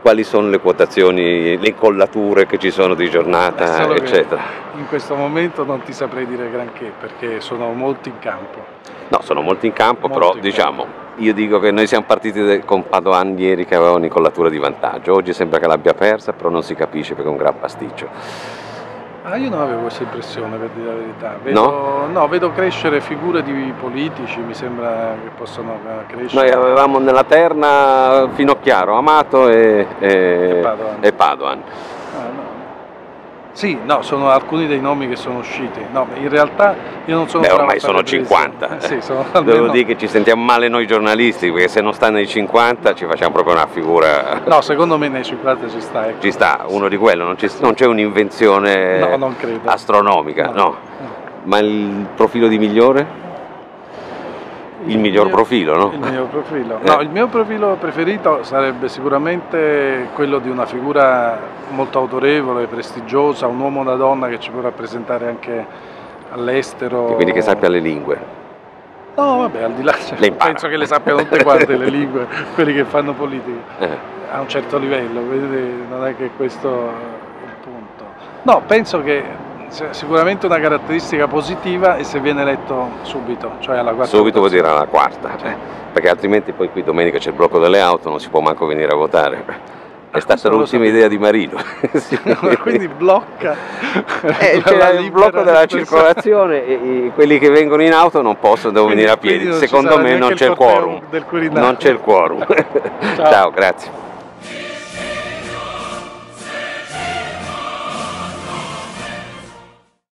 quali sono le quotazioni, le incollature che ci sono di giornata, eccetera. In questo momento non ti saprei dire granché perché sono molti in campo. No, sono molti in campo, Molti però in diciamo, io dico che noi siamo partiti con Padoan ieri che aveva un'incollatura di vantaggio, oggi sembra che l'abbia persa, però non si capisce perché è un gran pasticcio. Ah, io non avevo questa impressione, per dire la verità. Vedo, no, vedo crescere figure di politici, mi sembra che possano crescere. Noi avevamo nella terna Finocchiaro, Amato e Padoan. Ah, no. Sì, no, sono alcuni dei nomi che sono usciti. No, in realtà io non sono... Beh, ormai sono 50. Sì, sono Devo dire che ci sentiamo male noi giornalisti, perché se non sta nei 50 ci facciamo proprio una figura... No, secondo me nei 50 ci sta. Ecco. Ci sta, uno di quello, non c'è un'invenzione astronomica, no. Ma il profilo di migliore? Il miglior profilo, no? Il miglior profilo. No, il mio profilo preferito sarebbe sicuramente quello di una figura molto autorevole, prestigiosa, un uomo da donna che ci può rappresentare anche all'estero. E quindi che sappia le lingue. No, vabbè, al di là, penso che le sappiano tutte quante le lingue, quelli che fanno politica, a un certo livello, quindi non è che questo è il punto. No, penso che sicuramente una caratteristica positiva e se viene eletto subito, cioè alla quarta. Subito vuol dire alla quarta, perché altrimenti poi qui domenica c'è il blocco delle auto, non si può manco venire a votare. È stata l'ultima idea di Marino. Sì. Quindi blocca c'è il blocco della circolazione e quelli che vengono in auto non possono, devono venire a piedi. Secondo me non c'è il quorum. Non c'è il quorum. Ciao, grazie.